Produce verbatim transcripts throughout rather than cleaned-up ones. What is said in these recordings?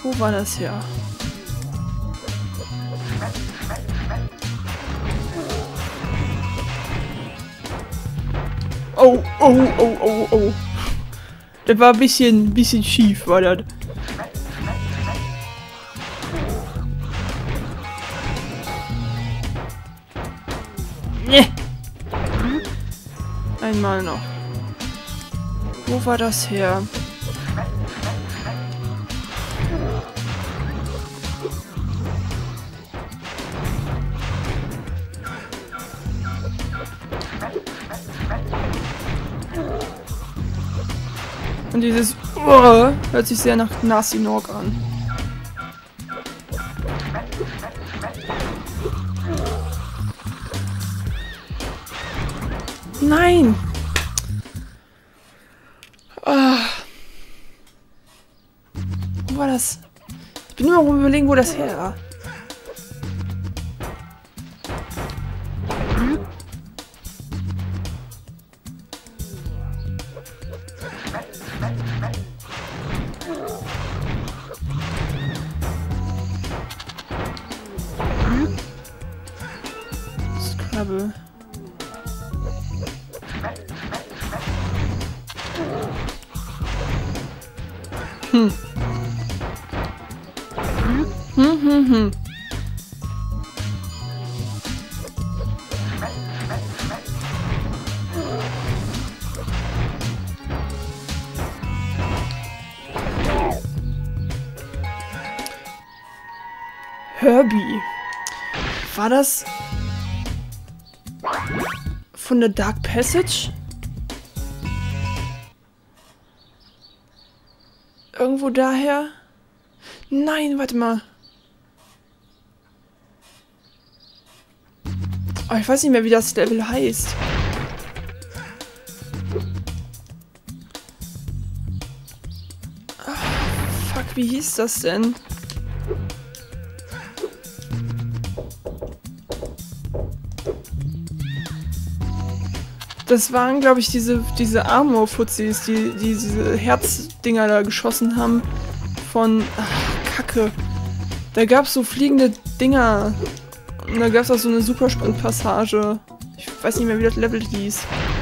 Wo war das her? Oh, oh, oh, oh, oh. Das war ein bisschen, bisschen schief, war das. Nee. Einmal noch. Wo war das her? Und dieses uh, hört sich sehr nach Nasi Nog an. Nein! Ah. Wo war das? Ich bin nur noch überlegen, wo das her war. Scrabble. Hm. Hm, hm, hm. Herbie. War das von der Dark Passage? Irgendwo daher? Nein, warte mal. Oh, ich weiß nicht mehr, wie das Level heißt. Oh, fuck, wie hieß das denn? Das waren, glaube ich, diese, diese Armor-Fuzis, die, die diese Herzdinger da geschossen haben. Von... Ach, Kacke. Da gab es so fliegende Dinger. Und da gab es auch so eine Supersprintpassage. Ich weiß nicht mehr, wie das Level hieß.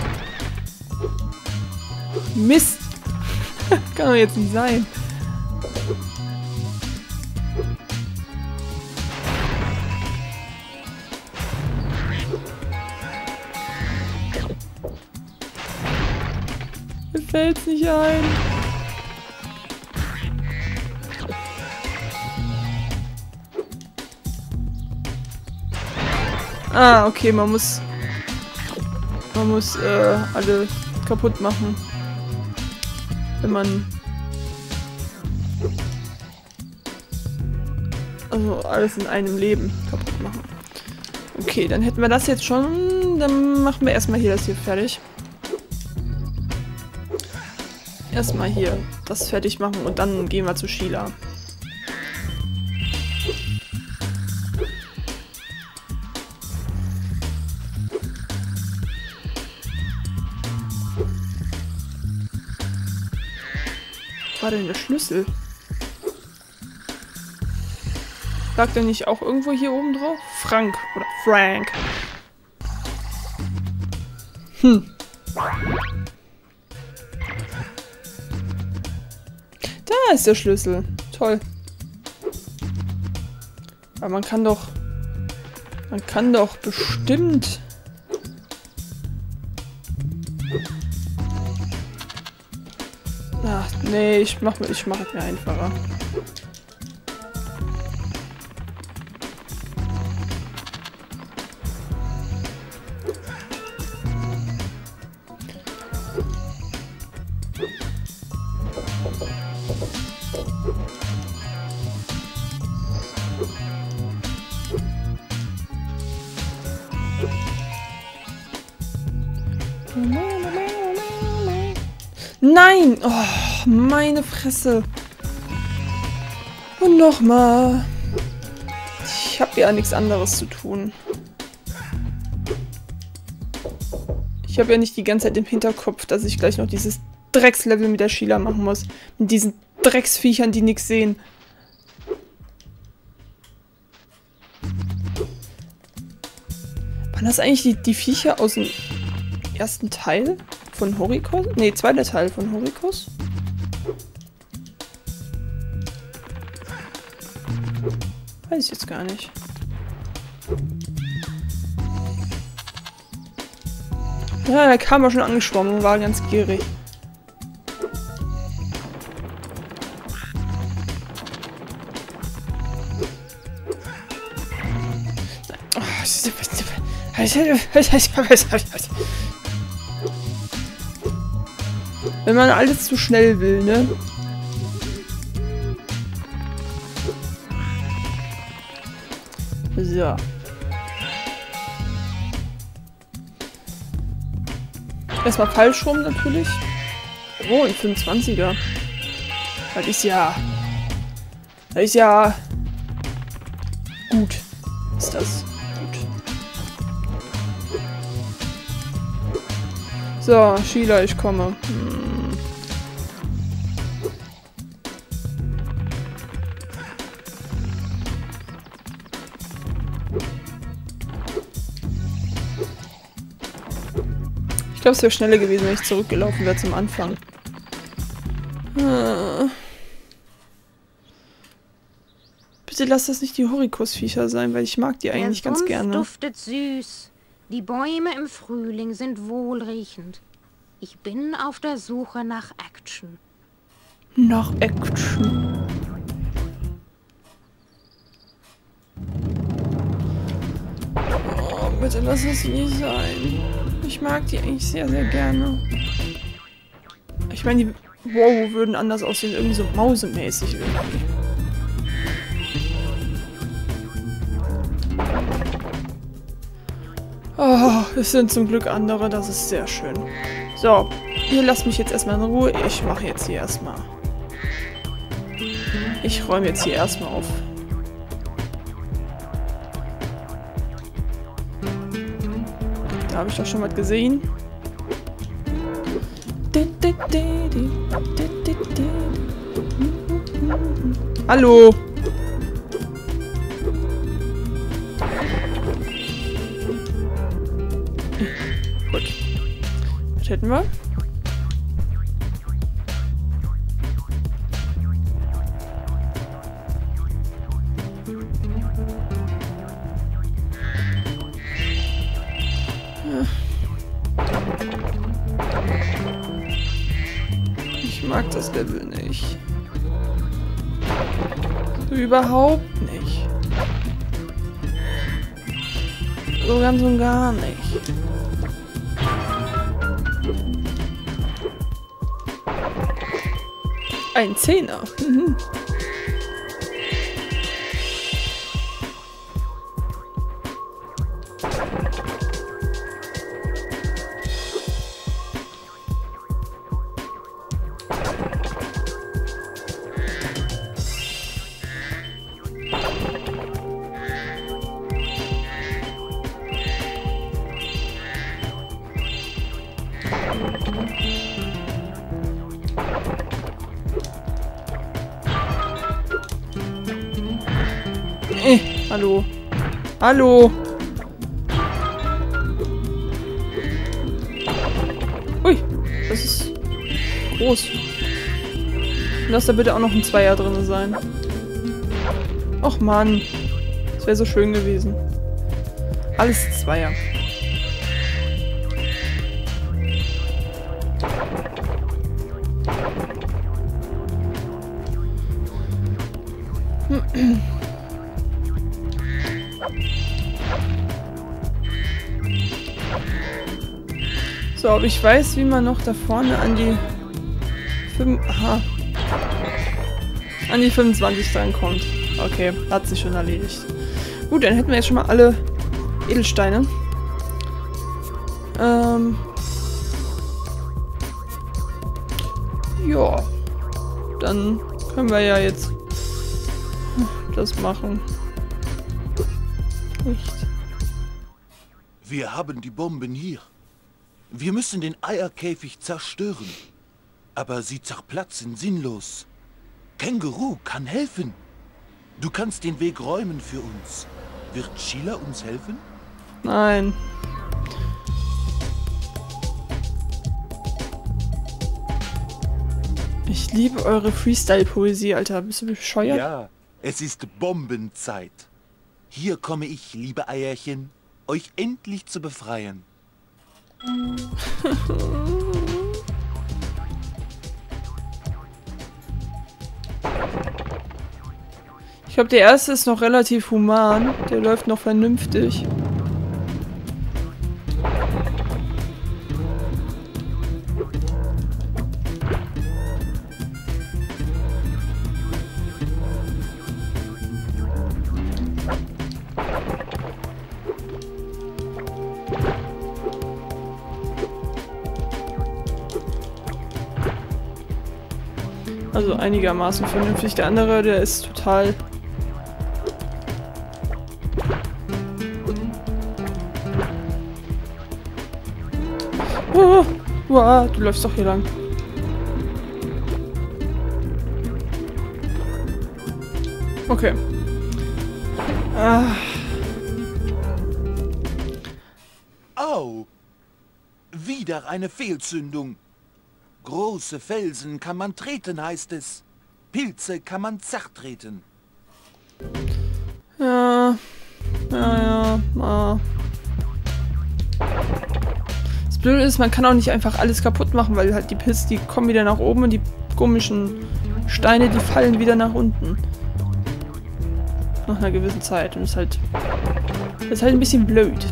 Mist! Kann doch jetzt nicht sein. Mir fällt's nicht ein. Ah, okay, man muss... Man muss, äh, alle kaputt machen. Wenn man... Also alles in einem Leben kaputt machen. Okay, dann hätten wir das jetzt schon. Dann machen wir erstmal hier das hier fertig. Erstmal hier das fertig machen und dann gehen wir zu Sheila. War denn der Schlüssel? Lag der nicht auch irgendwo hier oben drauf? Frank oder Frank. Hm. Da ist der Schlüssel. Toll. Aber man kann doch... Man kann doch bestimmt... Ach, nee, ich mach, ich mach es mir einfacher. Nein! Oh, meine Fresse. Und nochmal. Ich habe ja nichts anderes zu tun. Ich habe ja nicht die ganze Zeit im Hinterkopf, dass ich gleich noch dieses Dreckslevel mit der Sheila machen muss. Mit diesen Drecksviechern, die nichts sehen. Waren das eigentlich die, die Viecher aus dem ersten Teil von Horikos? Ne, zweiter Teil von Horikos? Weiß ich jetzt gar nicht. Ja, der kam ja schon angeschwommen und war ganz gierig. Wenn man alles zu schnell will, ne? So. Erstmal falsch rum natürlich. Oh, ein fünfundzwanziger. Das ist ja... Das ist ja... Gut. Ist das gut. So, Sheila, ich komme. Hm. Ich glaube, es wäre schneller gewesen, wenn ich zurückgelaufen wäre zum Anfang. Ah. Bitte lass das nicht die Horikos-Viecher sein, weil ich mag die eigentlich ganz gerne. Der Sumpf duftet süß. Die Bäume im Frühling sind wohlriechend. Ich bin auf der Suche nach Action. Nach Action. Oh, bitte lass es nicht sein. Ich mag die eigentlich sehr, sehr gerne. Ich meine, die wow würden anders aussehen, irgendwie so mausemäßig irgendwie. Oh, es sind zum Glück andere, das ist sehr schön. So, ihr lasst mich jetzt erstmal in Ruhe. Ich mache jetzt hier erstmal. Ich räume jetzt hier erstmal auf. Da habe ich doch schon was gesehen. Hallo! Gut. Was hätten wir? Ich mag das Level nicht. So überhaupt nicht. So ganz und gar nicht. Ein Zehner. Mhm. Äh, hallo. Hallo. Ui, das ist groß. Lass da bitte auch noch ein Zweier drin sein. Och Mann. Das wäre so schön gewesen. Alles Zweier. So, aber ich weiß, wie man noch da vorne an die fünf, aha, an die fünfundzwanzig drankommt. Okay, hat sich schon erledigt. Gut, dann hätten wir jetzt schon mal alle Edelsteine. Ähm. Ja. Dann können wir ja jetzt das machen. Nicht. Wir haben die Bomben hier. Wir müssen den Eierkäfig zerstören. Aber sie zerplatzen sinnlos. Känguru kann helfen. Du kannst den Weg räumen für uns. Wird Sheila uns helfen? Nein. Ich liebe eure Freestyle-Poesie, Alter. Bist du bescheuert? Ja, es ist Bombenzeit. Hier komme ich, liebe Eierchen, euch endlich zu befreien. Ich glaube, der erste ist noch relativ human. Der läuft noch vernünftig. Also einigermaßen vernünftig. Der andere, der ist total... Oh, oh, du läufst doch hier lang. Okay. Ah. Au! Wieder eine Fehlzündung. Große Felsen kann man treten, heißt es. Pilze kann man zertreten. Ja. Ja, ja. Ah. Das Blöde ist, man kann auch nicht einfach alles kaputt machen, weil halt die Pilze, die kommen wieder nach oben und die komischen Steine, die fallen wieder nach unten. Nach einer gewissen Zeit. Und das ist halt... Das ist halt ein bisschen blöd.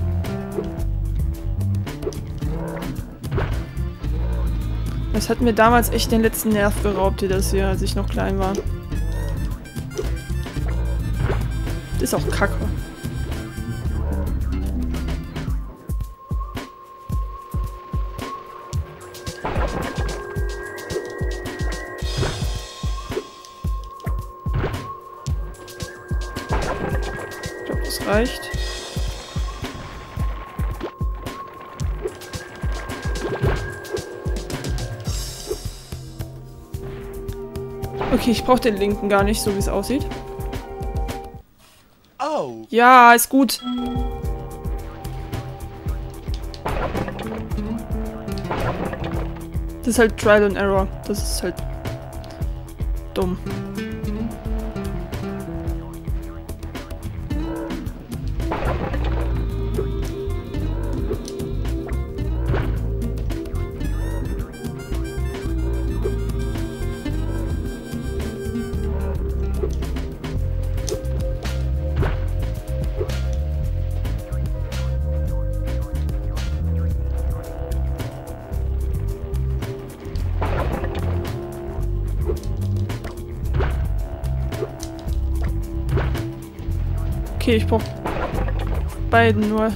Das hat mir damals echt den letzten Nerv geraubt, das hier, als ich noch klein war. Das ist auch kacke. Ich glaube, das reicht. Okay, ich brauche den linken gar nicht, so wie es aussieht. Au! Ja, ist gut. Das ist halt Trial and Error. Das ist halt dumm. Okay, ich brauche beiden nur.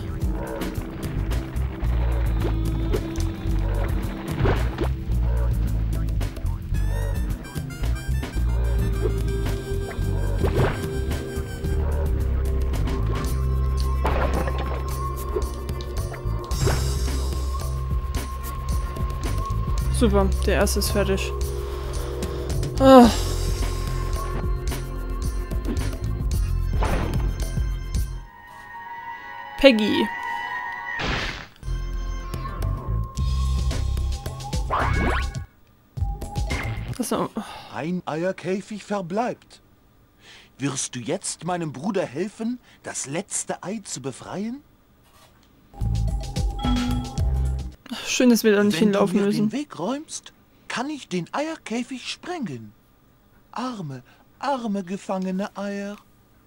Super, der erste ist fertig. Ah. Peggy. Das noch. Ein Eierkäfig verbleibt. Wirst du jetzt meinem Bruder helfen, das letzte Ei zu befreien? Schön, dass wir da nicht Wenn hinlaufen du mir müssen. den Weg räumst, kann ich den Eierkäfig sprengen. Arme, arme gefangene Eier.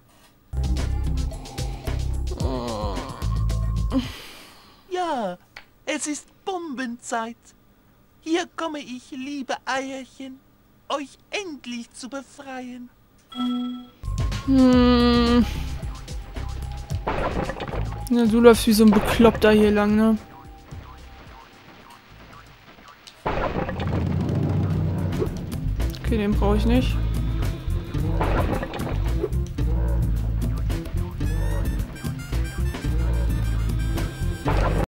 Ja, es ist Bombenzeit. Hier komme ich, liebe Eierchen, euch endlich zu befreien. Hm. Ja, du läufst wie so ein Bekloppter hier lang, ne? Okay, den brauche ich nicht.